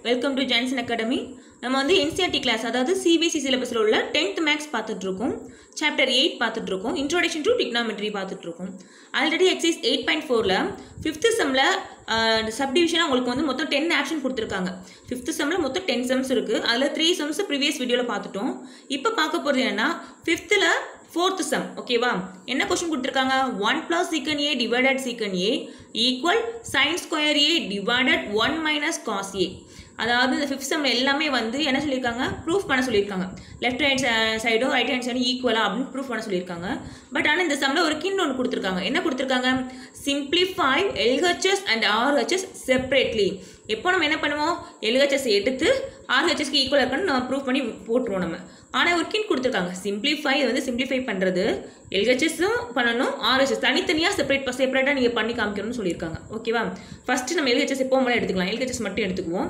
Welcome to Johnson academy. நம்ம வந்து NCERT class, அதாவது சிபிஎஸ்சி சிலபஸில் உள்ள 10th மேக்ஸ் பார்த்துட்ருக்கோம். சாப்டர் 8 பார்த்துட்ருக்கோம். இன்ட்ரோடக்ஷன் டு டிக்னாமெட்ரி பார்த்துட்ருக்கோம். ஆல்ரெடி எக்ஸைஸ் 8.4ல் 5th செம்மில் சப்டிவிஷனாக உங்களுக்கு வந்து மொத்தம் 10 ஆப்ஷன் கொடுத்துருக்காங்க. 5th செம்மில் மொத்தம் 10 சம்ஸ் இருக்குது. அதில் 3 சம்ஸ் ப்ரீவியஸ் வீடியோவில் பார்த்துட்டோம். இப்போ பார்க்க போகிறது என்னென்னா 5th 4th சம். ஓகேவா? என்ன கொஸ்டின் கொடுத்துருக்காங்க? 1 + sec a divided sec a equal sin square a divided 1 minus cos a. அதாவது இந்த 5th செம்மில் எல்லாமே வந்து என்ன சொல்லியிருக்காங்க? ப்ரூஃப் பண்ண சொல்லியிருக்காங்க. லெஃப்ட் ஹேண்ட் சைடோ ரைட் ஹேண்ட் சைடோ ஈக்குவலா அப்படின்னு ப்ரூஃப் பண்ண சொல்லியிருக்காங்க. பட் ஆனால் இந்த சம்மில் ஒரு கிண்ட் ஒன்று கொடுத்துருக்காங்க. என்ன கொடுத்துருக்காங்க? Simplify LHS and RHS separately. எப்போ நம்ம என்ன பண்ணுவோம்? LHS எடுத்து RHSக்கு ஈக்குவலாக இருக்குன்னு நம்ம ப்ரூஃப் பண்ணி போட்டுருவோம் நம்ம. ஆனால் ஒரு கிண்ட் கொடுத்துருக்காங்க. சிம்பிளிஃபை வந்து சிம்பிளிஃபை பண்ணுறது LHSம் பண்ணணும், RHS தனித்தனியாக செப்பரேட்டாக நீங்கள் பண்ணி காமிக்கணும்னு சொல்லியிருக்காங்க. ஓகேவா? ஃபஸ்ட்டு நம்ம LHS எப்போ மேலே எடுத்துக்கலாம். LHS மட்டும் எடுத்துக்குவோம்.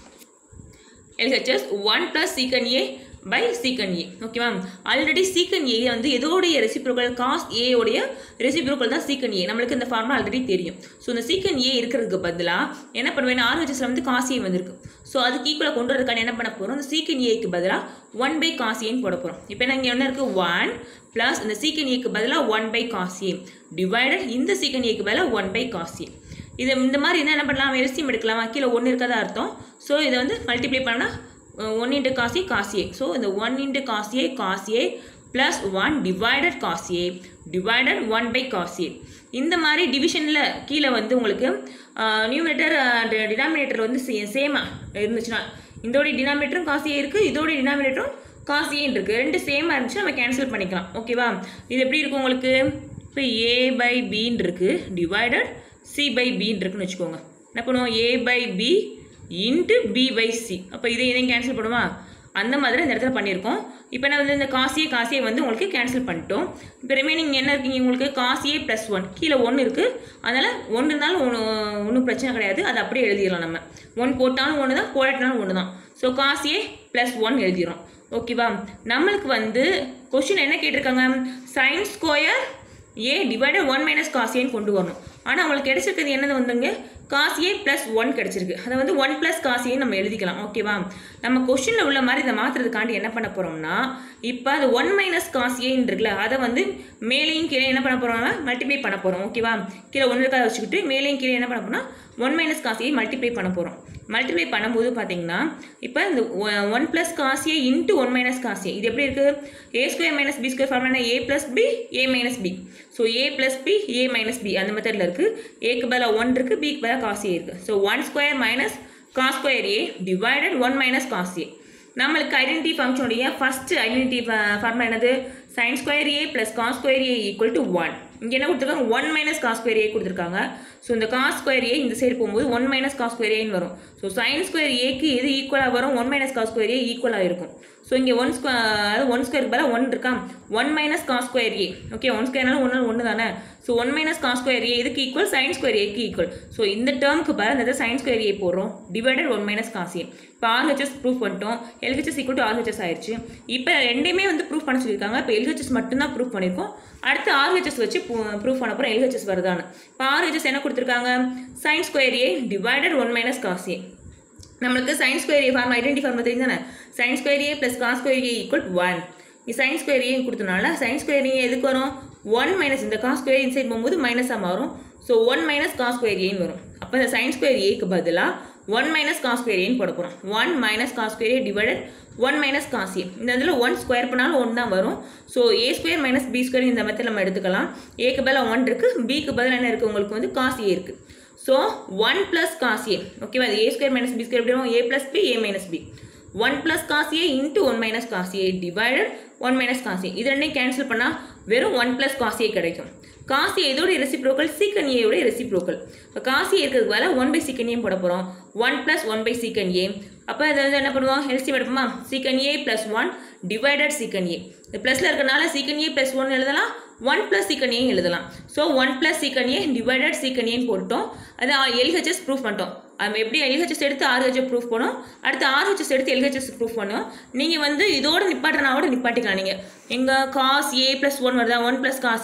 LHS 1 + sec a by sec a. ஓகேவா? ஆல்ரெடி sec a வந்து எதோடைய ரெசிப்ரோக்கல்? காஸ் a உடைய ரெசிப்ரோக்கல் தான் sec a. நம்மளுக்கு இந்த ஃபார்முலா ஆல்ரெடி தெரியும். ஸோ இந்த sec a இருக்கிறதுக்கு பதிலாக என்ன பண்ணுவேன்? RHSல வந்து காஸ் a வந்திருக்கு. ஸோ அதுக்கு ஈக்குவலாக கொண்டு வரதுக்கான என்ன பண்ண போகிறோம்? இந்த sec a பதிலாக 1/cos a போட போகிறோம். இப்போ என்ன இங்கே என்ன இருக்குது? 1 + இந்த sec a பதிலாக 1/cos a டிவைடட் இந்த sec a பதிலாக 1/cos a. இது இந்த மாதிரி என்ன பண்ணலாம்? எல்சிஎம் எடுக்கலாம். கீழே 1 இருக்கதா அர்த்தம். ஸோ இதை வந்து மல்டிப்ளை பண்ணால் 1 × cos a cos a. So இந்த 1 × cos a cos a + 1 divided cos a divided 1/cos a. இந்த மாதிரி டிவிஷனில் கீழே வந்து உங்களுக்கு நியூமரேட்டர் அண்ட் டினாமினேட்டர் வந்து சேமாக இருந்துச்சுன்னா, இதோடைய டினாமினேட்டரும் cos a இருக்குது, இதோடைய டினாமினேட்டரும் cos a இருக்குது. ரெண்டு சேமாக இருந்துச்சு, நம்ம கேன்சல் பண்ணிக்கலாம். ஓகேவா? இது எப்படி இருக்கும் உங்களுக்கு? இப்போ a/b இருக்குது டிவைடட் c/b இருக்குன்னு வச்சுக்கோங்க. என்ன பண்ணுவோம்? a/b into b/c. அப்போ இதையும் கேன்சல் பண்ணுமா? அந்த மாதிரி இந்த இடத்துல பண்ணியிருக்கோம். இப்போ நான் வந்து இந்த cos a வந்து உங்களுக்கு கேன்சல் பண்ணிட்டோம். இப்போ ரிமைனிங் என்ன இருக்குங்க உங்களுக்கு? cos a + 1. கீழே 1 இருக்குது, அதனால் 1 இருந்தாலும் ஒன்றும் பிரச்சனை கிடையாது. அது அப்படியே எழுதிடலாம். நம்ம 1 போட்டாலும் 1 தான், போடாட்டாலும் 1 தான். ஸோ cos a + 1 எழுதிடும். ஓகேவா? நம்மளுக்கு வந்து கொஸ்டின் என்ன கேட்டிருக்காங்க? sin square a divided 1 minus cos a கொண்டு வரணும். ஆனால் அவங்களுக்கு கிடைச்சிருக்கிறது என்னது வந்துங்க? cos a + 1 கிடைச்சிருக்கு. அதை வந்து 1 + cos a நம்ம எழுதிக்கலாம். ஓகேவா? நம்ம கொஸ்டினில் உள்ள மாதிரி இதை மாற்றுறதுக்காண்டி என்ன பண்ண போகிறோம்னா, இப்போ அது 1 minus cos a இருக்குல்ல, அதை வந்து மேலேயும் கீழே என்ன பண்ண போகிறோம்னா மல்டிப்ளை பண்ண போகிறோம். ஓகேவா? கீழே 1 இருக்காத வச்சுக்கிட்டு மேலேயும் கீழே என்ன பண்ண போகிறோம்னா 1 minus cos a மல்டிப்ளை பண்ண போகிறோம். மல்டிப்ளை பண்ணும்போது பார்த்தீங்கன்னா இப்போ இந்த 1 + cos a × 1 minus cos a இது எப்படி இருக்குது? a² - b² formula a + b a - b. So a + b a - b அந்த மெத்தடில் இருக்குது. ஏக்கு பதிலாக 1 இருக்குது, பிக்கு பதிலாக cos a இருக்குது. So 1² - cos square a divided 1 minus cos a. நம்மளுக்கு ஐடென்டிட்டி ஃபங்க்ஷனுடைய ஃபஸ்ட்டு ஐடென்டிட்டி ஃபார்முலா என்னது? sin square a + cos square a = 1. இங்கே என்ன கொடுத்துருக்காங்க? 1 minus cos square a கொடுத்துருக்காங்க. ஸோ இந்த cos square a இந்த சைடு போகும்போது 1 minus cos square a வரும். ஸோ sin square aக்கு எது ஈக்குவலாக வரும்? 1 minus cos square a ஈக்குவலாக இருக்கும். ஸோ இங்கே 1 ஸ்கொயருக்கு பதிலாக 1 இருக்கா? 1 minus cos square a. Okay, 1 ஸ்கொயர்னாலும் 1 தானே. So 1 minus cos square a இதுக்கு ஈக்குவல் sin square aக்கு ஈக்குவல். ஸோ இந்த டேர்முக்கு பதிலாக இந்த sin square a போடுறோம் டிவைடட் 1 minus cos a. இப்போ RHS ப்ரூஃப் பண்ணிட்டோம். LHS = RHS ஆயிடுச்சு. இப்போ ரெண்டையுமே வந்து ப்ரூஃப் பண்ண சொல்லியிருக்காங்க. இப்போ LHS மட்டும்தான் ப்ரூஃப் பண்ணியிருக்கோம். அடுத்து RHS வச்சு ப்ரூஃப் பண்ண போகிறோம் LHS வருதான்னு. இப்போ RHS என்ன கொடுத்துருக்காங்க? sin square a divided 1 minus cos a. நம்மளுக்கு sin square a formula identity formula தெரியும் தானே? sin square a + cos square a = 1. sin square a கொடுத்தனால sin square a எதுக்கு வரும்? 1 minus இந்த cos square இன்சைட் போகும்போது மைனஸாக மாறும். So 1 minus cos square a வரும். அப்போ இந்த sin square a பதிலாக 1 minus cos square a போட போகிறோம். 1 minus cos square a divided 1 minus cos a. இந்த இதில் 1 ஸ்கொயர் பண்ணாலும் 1 தான் வரும். ஸோ a² - b² இந்த மெத்தட் நம்ம எடுத்துக்கலாம். ஏக்கு பதிலாக 1 இருக்குது, பிக்கு பதிலாக என்ன இருக்குது? உங்களுக்கு வந்து cos a இருக்குது. So 1 + cos a. ஓகேவா? அது a² - b² எப்படி வரும்? a + b a - b. 1 + cos a × 1 minus cos a divided 1 minus cos a. இது ரெண்டையும் கேன்சல் பண்ணால் வெறும் 1 + cos a கிடைக்கும். cos a இதோடைய ரெசிப்ரோக்கல் sec a உடைய ரெசிப்ரோக்கல். இப்போ cos a இருக்கிறதுக்கு பதிலாக 1/sec a போட போகிறோம். 1 + 1/sec a. அப்போ அதை வந்து என்ன பண்ணுவோம்? எல்சிஎம் எடுப்போமா? sec a + 1 divided sec a. இது ப்ளஸில் இருக்கிறனால sec a + 1 எழுதலாம், 1 + sec a எழுதலாம். So 1 + sec a divided sec a போட்டோம். அது LHS ப்ரூஃப் பண்ணிட்டோம். நம்ம எப்படி LHS எடுத்து RHS ப்ரூஃப் பண்ணோம், அடுத்து RHS எடுத்து LHS ப்ரூஃப் பண்ணோம். நீங்கள் வந்து இதோட நிப்பாட்டினாவோட நிப்பாட்டிக்கலாம். நீங்கள் எங்கள் cos a + 1 வருதா? 1 + cos a.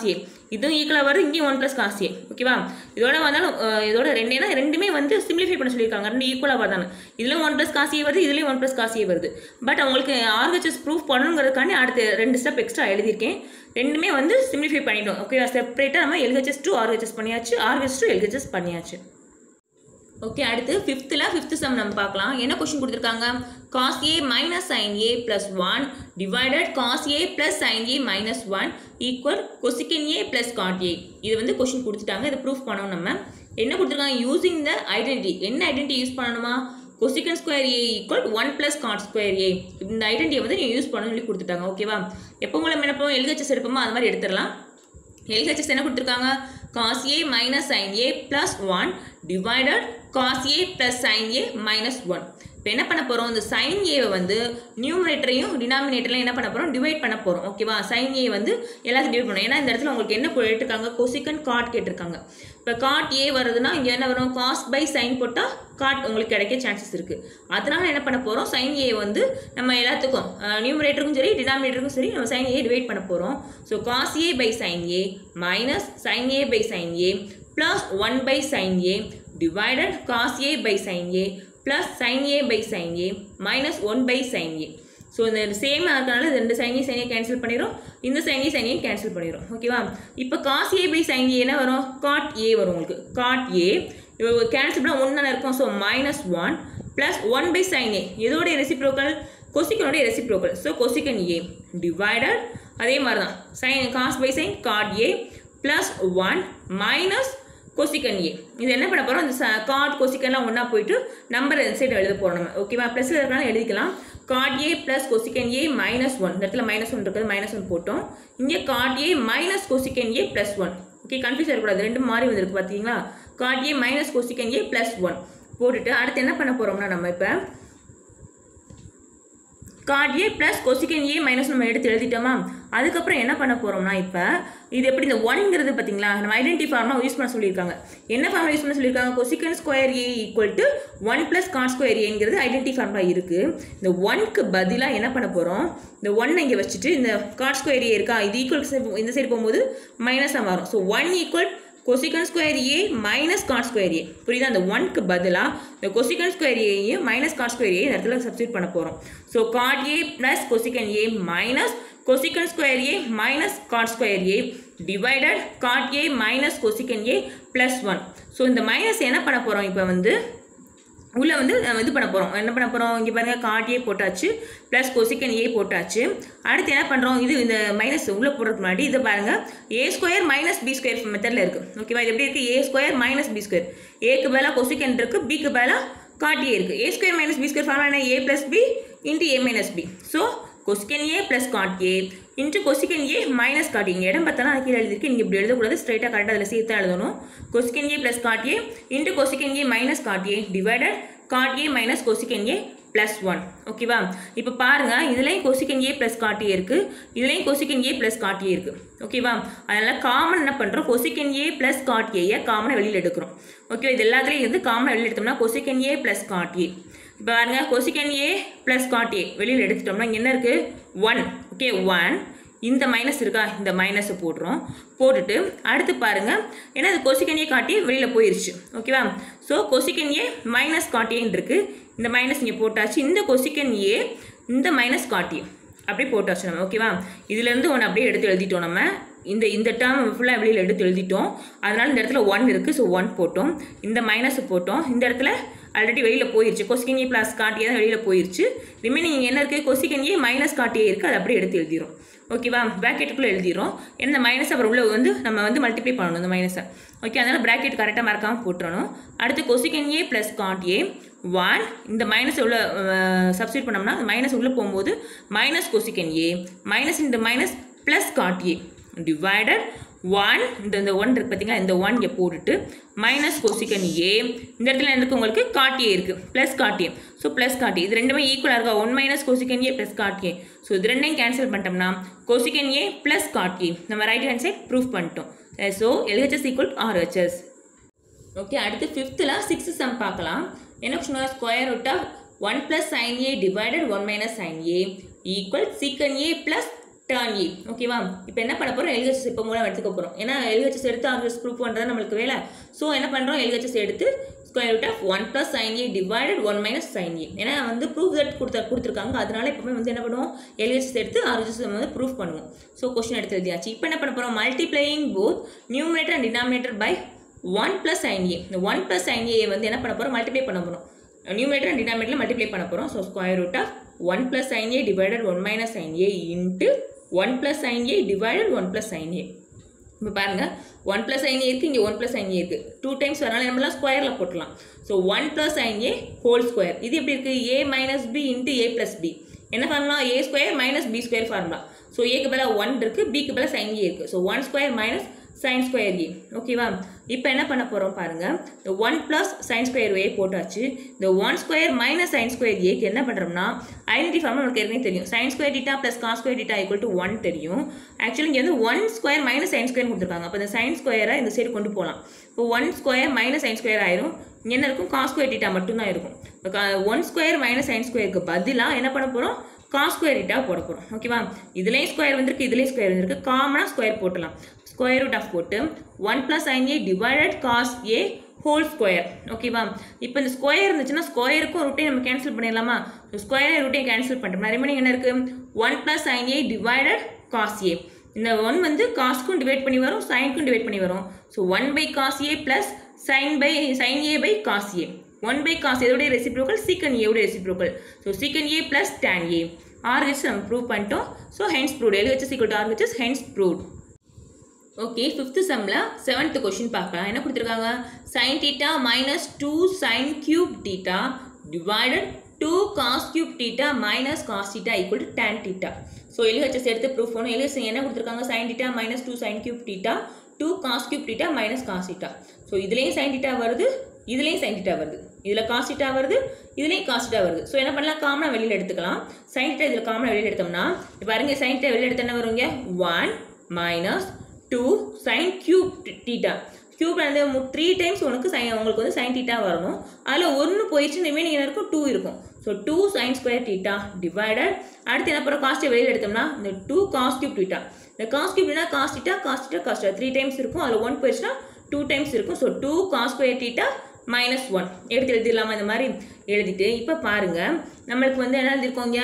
இதுவும் ஈக்குவலாக வருது, இங்கேயும் 1 + cos a. ஓகேவா? இதோட வந்தாலும் இதோட ரெண்டுமே வந்து சிம்பிளிஃபை பண்ண சொல்லியிருக்காங்க, ரெண்டு ஈக்குவலாக வருதானு. இதுலேயும் 1 + cos a வருது, இதுலேயும் 1 + cos a வருது. பட் உங்களுக்கு RHS ப்ரூஃப் பண்ணணுங்கிறதுக்காண்டி அடுத்து 2 ஸ்டெப் எக்ஸ்ட்ரா எழுதியிருக்கேன். ரெண்டுமே வந்து சிம்பிளிஃபை பண்ணிட்டோம். ஓகேவா? செப்பரேட்டாக நம்ம LHS to RHS பண்ணியாச்சு, RHS to LHS பண்ணியாச்சு. ஓகே, அடுத்து ஃபிஃப்த் சம் நம்ம பார்க்கலாம். என்ன கொஸ்டின் கொடுத்துருக்காங்க? cos a minus sin a plus 1 divided cos a plus sin a minus 1 equal cosecant a plus cot a. இது வந்து கொஸ்டின் கொடுத்துட்டாங்க, இதை ப்ரூஃப் பண்ணணும். நம்ம என்ன கொடுத்துருக்காங்க? Using the identity. என்ன ஐடென்டிட்டி யூஸ் பண்ணணுமா? cosecant square a equal 1 plus cot square a. இந்த ஐடென்டிட்டியை வந்து நீங்கள் யூஸ் பண்ணணும்னு சொல்லி கொடுத்துட்டாங்க. ஓகேவா? எப்போ உங்களை என்ன பண்ணுவோம்? LHS எடுப்போமோ அது மாதிரி எடுத்துடலாம். LHS என்ன கொடுத்துருக்காங்க? cos a minus sin a plus 1 divided cos a plus sin a minus 1. இப்போ என்ன பண்ண போகிறோம்? இந்த sin a வந்து நியூமரேட்டரையும் டினாமினேட்டரையும் என்ன பண்ண போகிறோம்? டிவைட் பண்ண போகிறோம். ஓகேவா? sin a வந்து எல்லாத்தையும் டிவைட் பண்ணணும். ஏன்னா இந்த இடத்துல உங்களுக்கு என்ன கேட்டிருக்காங்க? cosecant cot கேட்டிருக்காங்க. இப்போ cot a வருதுன்னா இங்கே என்ன வரும்? cos by sin போட்டால் cot உங்களுக்கு கிடைக்க சான்சஸ் இருக்குது. அதனால என்ன பண்ண போகிறோம்? sin a வந்து நம்ம எல்லாத்துக்கும் நியூமரேட்டருக்கும் சரி டினாமினேட்டருக்கும் சரி நம்ம sin a டிவைட் பண்ண போகிறோம். So cos a by sin a minus sin a by sin a plus 1 by sin a divided cos a by sin a plus sin a by sin a minus 1 by sin a. So இந்த same இருக்கனால ரெண்டு sin a cancel பண்ணிடும், இந்த sin a cancel பண்ணிடும். ஓகேவா? இப்போ cos a by sin a என்ன வரும்? cot a வரும் உங்களுக்கு. cot a கேன்சல் பண்ணால் 1 தானே இருக்கும். So minus 1 plus 1 by sin a இதோடைய reciprocal cosecant reciprocal. So cosecant a divided அதே மாதிரி தான் sin cos by sin cot a plus 1 minus cosecant a. இது என்ன பண்ண போகிறோம்? இந்த cot cosecantலாம் ஒன்றா போயிட்டு நம்பர் சைடு எழுத போகிறோம் நம்ம. ஓகேவா? ப்ளஸில் இருக்கனால எழுதிக்கலாம். cot a plus cosecant a minus 1. இந்த இடத்துல -1 இருக்குது, -1 போட்டோம். இங்கே cot a minus cosecant a plus 1. Okay, confuse ஆகக்கூடாது, ரெண்டும் மாறி வந்திருக்கு பார்த்தீங்களா? cot a minus cosecant a plus 1 போட்டுட்டு அடுத்து என்ன பண்ண போகிறோம்னா நம்ம இப்போ cot a plus cosecant a minus நம்ம எடுத்து எழுதிட்டோமா? அதுக்கப்புறம் என்ன பண்ண போகிறோம்னா இப்போ இது எப்படி இந்த 1ங்கிறது பார்த்தீங்களா? நம்ம ஐடென்டி ஃபார்முலா யூஸ் பண்ண சொல்லியிருக்காங்க. என்ன ஃபார்முலா யூஸ் பண்ண சொல்லியிருக்காங்க? cosecant square a equal to 1 plus cot square a identity formula இருக்குது. இந்த 1க்கு பதிலாக என்ன பண்ண போகிறோம்? இந்த 1 இங்கே வச்சுட்டு இந்த cot square a இருக்கா, இது ஈக்குவல் இந்த சைடு போகும்போது மைனஸாக மாறும். So 1 equal cosecant square a minus cot square a. புரியுதா? அந்த 1க்கு பதிலாக இந்த cosecant square a minus cot square a இந்த இடத்துல சப்ஸ்டிட் பண்ண போகிறோம். So cot a plus cosecant a minus cosecant square a minus cot square a divided cot a minus cosecant a plus 1. So இந்த மைனஸ் என்ன பண்ண போகிறோம்? இப்போ வந்து உள்ளே வந்து நம்ம இது பண்ண போகிறோம். என்ன பண்ண போகிறோம்? இங்கே பாருங்கள், cot a போட்டாச்சு ப்ளஸ் cosecant a போட்டாச்சு. அடுத்து என்ன பண்ணுறோம்? இது இந்த மைனஸ் உள்ளே போடுறதுக்கு முன்னாடி இதை பாருங்கள், a² minus b² மெத்தடில் இருக்குது. ஓகேவா? இது எப்படி இருக்குது? a² minus b². ஏக்கு பதிலாக cosecant இருக்குது, பிக்கு பதிலாக cot a இருக்குது. a² minus b² ஃபார்முலா என்ன? a plus b into a minus b. So cosecant a plus cot a into cosecant a minus cot a. இங்கே இடம் பார்த்தாலும் அது கீழே எழுதிருக்கு, நீங்கள் இப்படி எழுதக்கூடாது, ஸ்ட்ரைட்டாக கரெக்டாக அதில் சேர்த்து எழுதணும். cosecant a plus cot a into cosecant a minus cot a divided cot a minus cosecant a plus 1. ஓகேவா? இப்போ பாருங்கள், இதுலேயும் cosecant a plus cot a இருக்குது, இதுலேயும் cosecant a plus cot a இருக்குது. ஓகேவா? அதனால் காமன் என்ன பண்ணுறோம்? cosecant a plus cot a காமனை வெளியில் எடுக்கிறோம். ஓகே, இது எல்லாத்துலேயும் இருந்து காமனை வெளியில் எடுத்தோம்னா cosecant a plus cot a. இப்போ பாருங்கள், cosecant a plus cot a வெளியில் எடுத்துட்டோம்னா இங்கே என்ன இருக்குது? 1. ஓகே, 1. இந்த மைனஸ் இருக்கா, இந்த மைனஸை போடுறோம். போட்டுட்டு அடுத்து பாருங்கள், ஏன்னா இது cosecant a cot a வெளியில் போயிடுச்சு. ஓகேவா? So cosecant a minus cot a இருக்குது, இந்த மைனஸ் இங்கே போட்டாச்சு. இந்த cosecant a இந்த மைனஸ் cot a அப்படியே போட்டாச்சு நம்ம. ஓகேவா? இதுலேருந்து ஒன்று அப்படியே எடுத்து எழுதிட்டோம் நம்ம. இந்த டேர்ம் ஃபுல்லாக வெளியில் எடுத்து எழுதிட்டோம். அதனால் இந்த இடத்துல 1 இருக்குது, ஸோ 1 போட்டோம். இந்த மைனஸை போட்டோம். இந்த இடத்துல ஆல்ரெடி வெளியில் போயிடுச்சு, cosecant a plus cot a தான் வெளியில் போயிடுச்சு. ரிமைனிங் என்ன இருக்குது? cosecant a minus cot a இருக்குது, அதை அப்படியே எடுத்து எழுதிடும். ஓகேவா? ப்ராக்கெட்டுக்குள்ளே எழுதிடும். ஏன்னா இந்த மைனஸ் அப்புறம் உள்ள வந்து நம்ம வந்து மல்டிப்ளை பண்ணணும் இந்த மைனஸை. ஓகே, அதனால் ப்ராக்கெட் கரெக்டாக மறக்காமல் போட்டுறணும். அடுத்து cosecant a plus cot a 1. இந்த மைனஸ் உள்ள சப்ஸ்டிட் பண்ணோம்னா மைனஸ் உள்ளே போகும்போது மைனஸ் cosecant a மைனஸ் இந்த minus plus cot a divided 1. இந்த 1 இருக்குது பார்த்தீங்களா, இந்த 1 இங்கே போட்டுட்டு மைனஸ் cosecant a. இந்த இடத்துல எனக்கு உங்களுக்கு cot a இருக்குது, plus cot a. So plus cot a இது ரெண்டுமே ஈக்குவலாக இருக்கா? 1 minus cosecant a plus cot a. So இது ரெண்டையும் கேன்சல் பண்ணிட்டோம்னா cosecant a plus cot a நம்ம ரைட் ஹேண்ட் சைட் ப்ரூஃப் பண்ணிட்டோம். So LHS equal RHS. Okay, அடுத்து 5th 6th சம் பார்க்கலாம். என்ன கொஸ்டின்? Square root of 1 plus sin a divided 1 minus sin a equal secant a plus tan e. ஓகேவா? இப்போ என்ன பண்ண போறோம்? LHS இப்போ மூலம் எடுத்துக்க போறோம். ஏன்னா LHS எடுத்து RHS ப்ரூஃப் பண்றது நம்மளுக்கு வேலை. சோ என்ன பண்றோம்? LHS எடுத்து square root of 1 plus sin a divided 1 minus sin a. ஏன்னா வந்து proof that கொடுத்திருக்காங்க. அதனால எப்பவுமே வந்து என்ன பண்ணுவோம்? LHS எடுத்து RHS வந்து ப்ரூஃப் பண்ணுவோம். சோ क्वेश्चन எடுத்து எழுதியாச்சு. இப்போ என்ன பண்ண போறோம்? multiplying both numerator and denominator by 1 plus sin a. இந்த 1 plus sin a வந்து என்ன பண்ண போறோம்? மல்டிப்ளை பண்ண போறோம். numerator and denominator மல்டிப்ளை பண்ண போறோம். So square root of 1 plus sin a divided 1 minus sin a into 1 plus sin a divided 1 plus sin a. இப்போ பாருங்க 1 plus sin a இருக்கு, இங்க 1 plus sin a இருக்கு. 2 times வரனால நம்மலாம் ஸ்கொயர்ல போடலாம். So 1 plus sin a whole square. இது எப்படி இருக்கு? a minus b into a plus b. என்ன பண்ணலாம்? a square minus b square formula. So a க்கு பதிலா 1 இருக்கு, b க்கு பதிலா sin a இருக்கு. So 1 square minus sin square a. ஓகேவா? இப்போ என்ன பண்ண போறோம் பாருங்க. இந்த 1 plus sin square a போட்டாச்சு. இந்த 1 square minus sin square a க்கு என்ன பண்றோம்னா ஐடென்டிட்டி ஃபார்முலா நமக்கு ஏற்கனவே தெரியும். sin square theta plus cos square theta equal to 1 தெரியும். ஆக்சுவலி இங்க வந்து 1 square minus sin square கொடுத்திருக்காங்க. அப்ப இந்த sin square இந்த சைடு கொண்டு போலாம். இப்போ 1 square minus sin square ஆயிரும். இங்க என்ன இருக்கும்? cos square theta மட்டும் தான் இருக்கும். 1 square minus sin square க்கு பதிலா என்ன பண்ண போறோம்? cos square theta போட போறோம். ஓகேவா? இதுலயும் ஸ்கொயர் வந்திருக்கு, இதுலயும் ஸ்கொயர் வந்திருக்கு. காமனா ஸ்கொயர் போடலாம். square root of போட்டு 1 plus sin a divided cos a whole square. ஓகேவா? இப்போ இந்த ஸ்கொயர் இருந்துச்சுன்னா ஸ்கொயருக்கும் ரூட்டையும் நம்ம கேன்சல் பண்ணிடலாமா? ஸ்கொயர் ரூட்டையும் கேன்சல் பண்ணிட்டோம். ரிமைனிங் என்ன இருக்கு? 1 plus sin a divided cos a. இந்த 1 வந்து காஸ்க்கும் டிவைட் பண்ணி வரும், சைனுக்கும் டிவைட் பண்ணி வரும். So 1 by cos a plus sin a by cos a. 1 by cos a உடைய ரெசிப்ரோக்கல், secant a உடைய reciprocal. So secant a plus tan a. RHS நம்ம prove பண்ணிட்டோம். So hence proved. LHS equal to RHS, hence proved. Okay, 5th சம்ல 7th question பார்க்கலாம். என்ன கொடுத்திருக்காங்க? sin theta minus 2 sin cube theta divided 2 cos cube theta minus cos theta equal to tan theta. So LHS எடுத்து proof பண்ணணும். LHS என்ன கொடுத்திருக்காங்க? sin theta minus 2 sin cube theta 2 cos cube theta minus cos theta. So இதுலேயும் sin theta வருது, இதுலேயும் sin theta வருது, இதில் cos theta வருது, இதுலேயும் cos theta வருது. ஸோ என்ன பண்ணலாம்? காமனாக வெளியில் எடுத்துக்கலாம். sin theta இதில் காமனாக வெளியில் எடுத்தோம்னா இப்போ பாருங்க, sin theta வெளியில் எடுத்து என்ன வருங்க? 1 minus 2 sin cube theta. cube வந்து 3 times உங்களுக்கு வந்து sin theta வரணும். அதில் 1 போயிடுச்சு, ரிமைனிங் என்ன இருக்கும்? 2 இருக்கும். So 2 sin square theta divided அடுத்து என்ன பண்ணுறோம்? காஸ்ட்டை வெளியில் எடுத்தோம்னா இந்த 2 cos cube theta. இந்த cos cube cos theta cos theta cos theta 3 times இருக்கும். அதில் 1 போயிடுச்சுன்னா 2 times இருக்கும். So 2 cos square theta minus 1 எடுத்து எழுதிடலாமா? இந்த மாதிரி எழுதிட்டு இப்போ பாருங்க, நம்மளுக்கு வந்து என்ன எழுதிருக்கோங்க?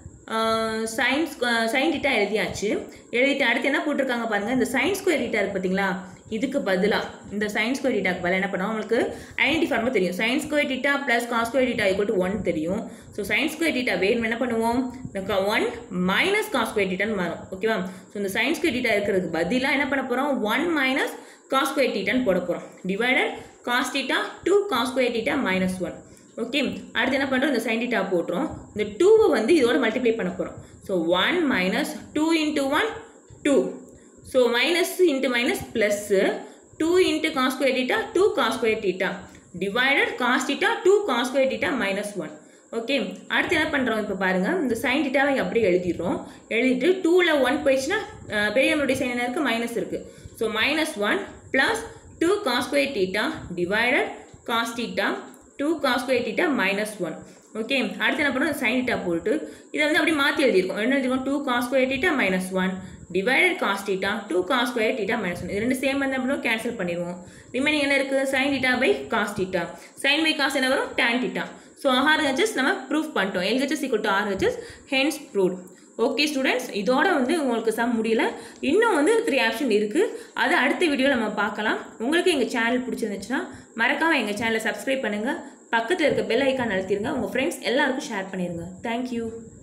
sin theta எழுதியாச்சு. எழுதிட்டு அடுத்து என்ன போட்டிருக்காங்க பாருங்க, இந்த sin square theta இருக்கு பார்த்தீங்களா? இதுக்கு பதிலாக இந்த sin square theta க்கு பதிலாக என்ன பண்ணுவோம்? உங்களுக்கு ஐடென்டிட்டி ஃபார்முலா தெரியும். sin square theta plus cos square theta equal to 1 தெரியும். ஸோ sin square theta வேணும் என்ன பண்ணுவோம்? 1 minus cos square theta மாறும். ஓகேவா? ஸோ இந்த sin square theta இருக்கிறதுக்கு பதிலாக என்ன பண்ண போகிறோம்? 1 minus cos square theta போட போகிறோம். divided cos theta 2 cos square theta minus 1. Okay, அடுத்து என்ன பண்ணுறோம்? இந்த sin theta போட்டுரும். இந்த 2 வந்து இதோட மல்டிப்ளை பண்ண போகிறோம். So 1 minus 2 into 1 2. So minus into minus plus 2 into cos square theta 2 cos square theta divided cos theta 2 cos square theta minus 1. Okay, அடுத்து என்ன பண்ணுறோம்? இப்போ பாருங்கள், இந்த sin theta அப்படியே எழுதிடுறோம். எழுதிட்டு 2ல் 1 போயிடுச்சுன்னா பெரிய நம்மளுடைய சைன் என்ன இருக்குது? மைனஸ் இருக்குது. So minus 1 plus 2 cos square theta divided cos theta 2 cos square theta minus 1. Okay, அடுத்து என்ன பண்ணுறோம்? sin theta போட்டு இதை வந்து அப்படியே மாற்றி எழுதியிருக்கோம். என்ன எழுதிருக்கோம்? 2 cos square theta minus 1 divided cos theta 2 cos square theta minus 1. இது ரெண்டு சேம் வந்து அப்படியே கேன்சல் பண்ணிடுவோம். ரிமைனிங் என்ன இருக்குது? sin theta by cos theta. sin by cos என்ன வரும்? tan theta. ஸோ RHS நம்ம ப்ரூஃப் பண்ணிட்டோம். LHS equal to RHS, hence proved. Okay students, இதோட வந்து உங்களுக்கு சம் முடியல. இன்னும் வந்து 3 ஆப்ஷன் இருக்குது. அதை அடுத்த வீடியோவில் நம்ம பார்க்கலாம். உங்களுக்கு எங்கள் சேனல் பிடிச்சிருந்துச்சுன்னா மறக்காமல் எங்கள் சேனலை சப்ஸ்கிரைப் பண்ணுங்கள். பக்கத்தில் இருக்க பெல் ஐக்கான் அழுத்திடுங்க. உங்கள் ஃப்ரெண்ட்ஸ் எல்லாருக்கும் ஷேர் பண்ணிடுங்க. தேங்க்யூ.